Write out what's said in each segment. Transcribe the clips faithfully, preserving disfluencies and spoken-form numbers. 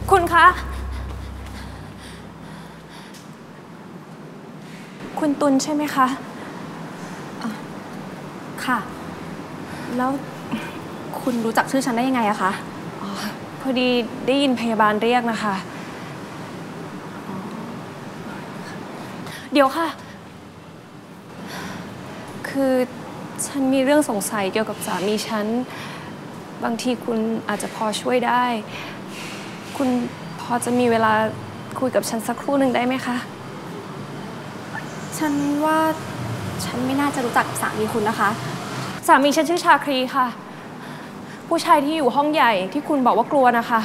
คุณคะคุณตุลใช่ไหมคะค่ะแล้วคุณรู้จักชื่อฉันได้ยังไงอะคะอ๋อพอดีได้ยินพยาบาลเรียกนะคะเดี๋ยวค่ะคือฉันมีเรื่องสงสัยเกี่ยวกับสามีฉันบางทีคุณอาจจะพอช่วยได้คุณพอจะมีเวลาคุยกับฉันสักครู่หนึ่งได้ไหมคะฉันว่าฉันไม่น่าจะรู้จักสามีคุณนะคะสามีฉันชื่อชาครีค่ะผู้ชายที่อยู่ห้องใหญ่ที่คุณบอกว่ากลัวนะคะ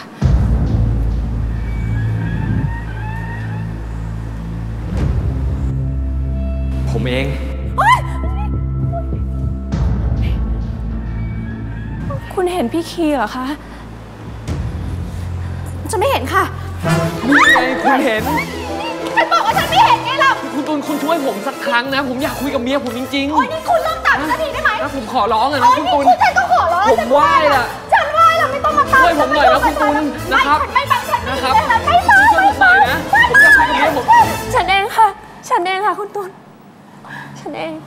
ผมเองคุณเห็นพี่คีเหรอคะฉันไม่เห็นค่ะนี่ไงคุณเห็นฉันบอกว่าฉันไม่เห็นไงล่ะคุณตุลคุณช่วยผมสักครั้งนะผมอยากคุยกับเมียผมจริงๆโอ้ยนี่คุณเลิกตัดสักทีได้ไหมผมขอร้องอะนะคุณตุลฉันก็ขอร้องผมไหว้ล่ะฉันไหว้ล่ะไม่ต้องมาตามช่วยผมหน่อยนะคุณตุลนะครับไม่ฟังฉันนะครับไม่ฟังช่วยผมหน่อยนะผมอยากคุยกับเมียผมฉันเองค่ะฉันเองค่ะคุณตุลฉันเอง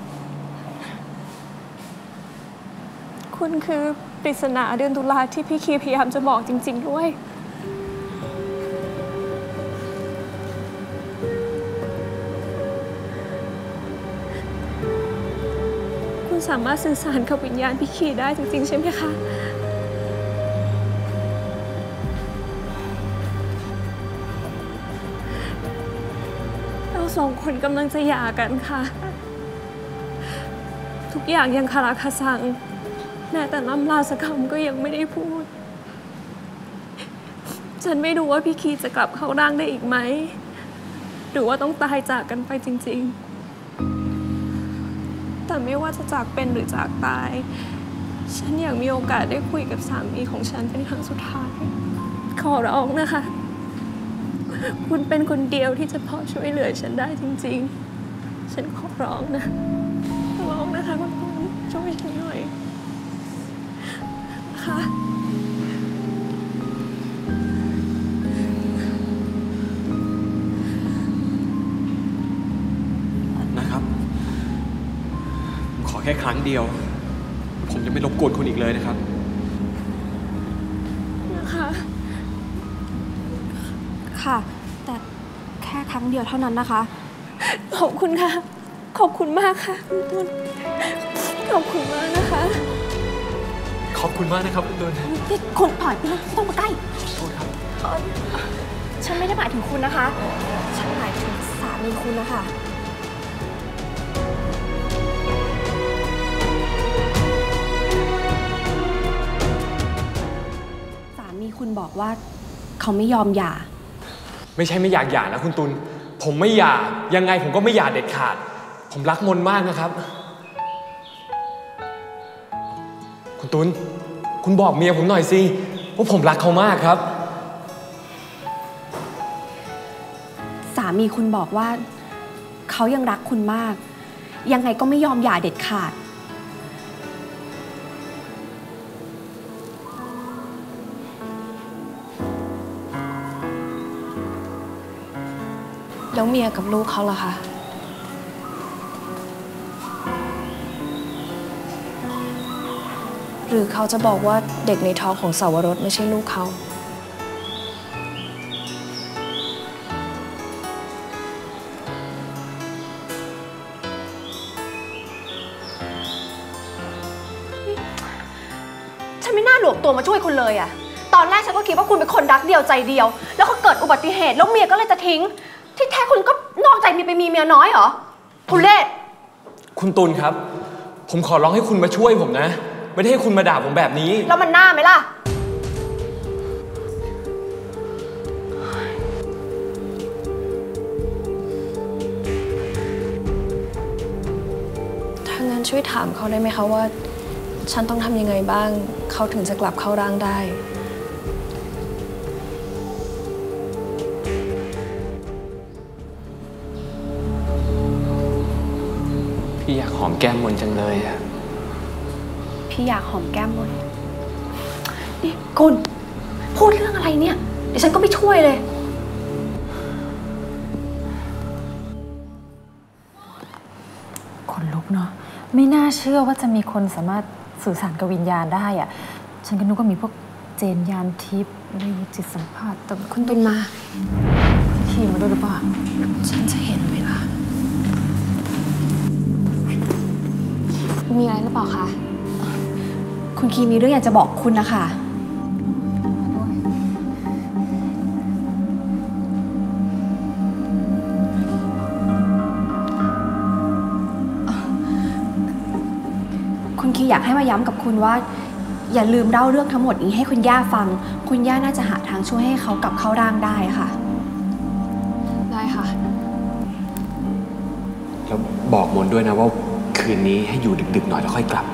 คุณคือปริศนาเดือนตุลาที่พี่คีพยายามจะบอกจริงๆด้วยคุณสามารถสื่อสารกับวิญญาณพี่คีได้จริงๆใช่ไหมคะเราสองคนกำลังจะหย่ากันค่ะทุกอย่างยังคาราคาซังแม้แต่ล่ำลาสักคำก็ยังไม่ได้พูดฉันไม่รู้ว่าพี่คีจะกลับเข้าร่างได้อีกไหมหรือว่าต้องตายจากกันไปจริงๆแต่ไม่ว่าจะจากเป็นหรือจากตายฉันอยากมีโอกาสได้คุยกับสามีของฉันเป็นครั้งสุดท้ายขอร้องนะคะคุณเป็นคนเดียวที่จะพอช่วยเหลือฉันได้จริงๆฉันขอร้องนะขอร้องนะคะคุณช่วยฉันหน่อยค่ะนะครับขอแค่ครั้งเดียวผมจะไม่รบกวนคุณอีกเลยนะครับนะคะค่ะแต่แค่ครั้งเดียวเท่านั้นนะคะขอบคุณค่ะขอบคุณมากค่ะคุณตุลขอบคุณมากนะคะขอบคุณมากนะครับคุณตุลที่คุณถอยไปเลยต้องมาใกล้ขอโทษครับฉันไม่ได้หมายถึงคุณนะคะฉันหมายถึงสามีคุณนะคะสามีคุณบอกว่าเขาไม่ยอมหย่าไม่ใช่ไม่อยากหย่านะคุณตุลผมไม่หย่ายังไงผมก็ไม่หย่าเด็ดขาดผมรักมนมากนะครับคุณตุลคุณบอกเมียผมหน่อยสิว่าผมรักเขามากครับสามีคุณบอกว่าเขายังรักคุณมากยังไงก็ไม่ยอมหย่าเด็ดขาดแล้วเมียกับลูกเขาล่ะคะหรือเขาจะบอกว่าเด็กในท้องของสาวรสไม่ใช่ลูกเขาฉันไม่น่าหลวมตัวมาช่วยคุณเลยอะตอนแรกฉันก็คิดว่าคุณเป็นคนรักเดียวใจเดียวแล้วก็เกิดอุบัติเหตุแล้วเมียก็เลยจะทิ้งที่แท้คุณก็นอกใจมีไปมีเมียน้อยเหรอทุเรศคุณตุลครับผมขอร้องให้คุณมาช่วยผมนะไม่ได้ให้คุณมาด่าผมแบบนี้แล้วมันน่าไหมล่ะถ้างั้นช่วยถามเขาได้ไหมคะว่าฉันต้องทำยังไงบ้างเขาถึงจะกลับเข้าร่างได้พี่อยากหอมแก้มมนจังเลยอะพี่อยากหอมแก้มมนนี่คุณพูดเรื่องอะไรเนี่ยดี๋ยวฉันก็ไปช่วยเลยขนลุกเนาะไม่น่าเชื่อว่าจะมีคนสามารถสื่อสารกับวิญญาณได้อะฉันก็นึกว่ามีพวกเจนยานทิพย์ได้จิตสัมผัสแต่คุณตุลมาขี่มาด้วยหรือเปล่าฉันจะเห็นไหมล่ะมีอะไรหรือเปล่าคะคุณคีมีเรื่องอยากจะบอกคุณนะคะคุณคีอยากให้มาย้ำกับคุณว่าอย่าลืมเล่าเรื่องทั้งหมดนี้ให้คุณย่าฟังคุณย่าน่าจะหาทางช่วยให้เขากลับเข้าร่างได้ค่ะได้ค่ะแล้วบอกมนด้วยนะว่าคืนนี้ให้อยู่ดึกๆหน่อยแล้วค่อยกลับ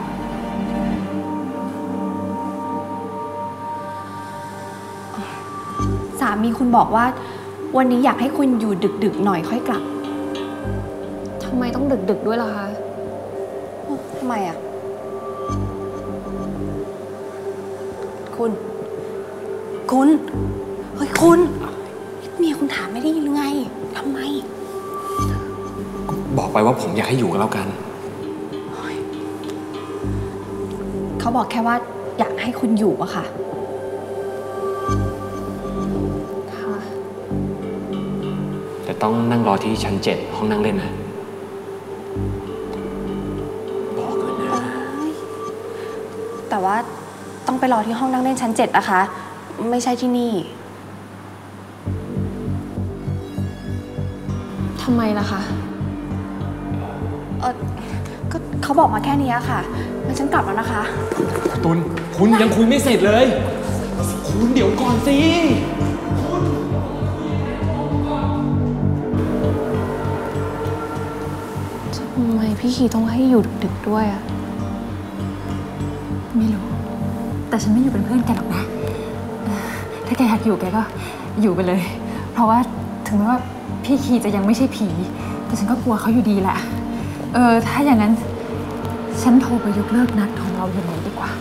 สามีคุณบอกว่าวันนี้อยากให้คุณอยู่ดึกๆหน่อยค่อยกลับทำไมต้องดึกๆด้วยล่ะคะทำไมอ่ะคุณคุณเฮ้ยคุณเมียคุณถามไม่ได้ยินหรือไงทำไมบอกไปว่าผมอยากให้อยู่กันแล้วกันเขาบอกแค่ว่าอยากให้คุณอยู่อะค่ะค่ะแต่ต้องนั่งรอที่ชั้นเจ็ดห้องนั่งเล่นนะบอกเลยนะแต่ว่าต้องไปรอที่ห้องนั่งเล่นชั้นเจ็ดนะคะไม่ใช่ที่นี่ทำไมล่ะคะเออก็เขาบอกมาแค่นี้ค่ะงั้นฉันกลับแล้วนะคะตุลคุณยังคุยไม่เสร็จเลยคุณเดี๋ยวก่อนสิทำไมพี่คีต้องให้อยู่ดึกๆด้วยอะไม่รู้แต่ฉันไม่อยู่เป็นเพื่อนแกหรอกนะถ้าแกอยากอยู่แกก็อยู่ไปเลยเพราะว่าถึงแม้ว่าพี่คีจะยังไม่ใช่ผีแต่ฉันก็กลัวเขาอยู่ดีแหละเออถ้าอย่างนั้นฉันโทรไปยกเลิกนัดของเราอย่างนี้ดีกว่า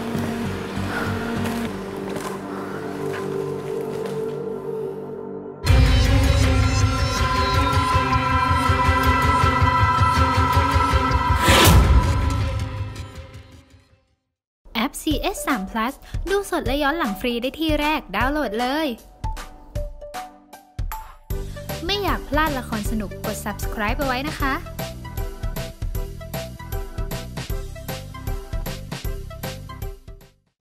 แอป ซี เอส ทรี พลัส ดูสดและย้อนหลังฟรีได้ที่แรกดาวน์โหลดเลยไม่อยากพลาดละครสนุกกด ซับสไครบ์ เอาไว้นะคะ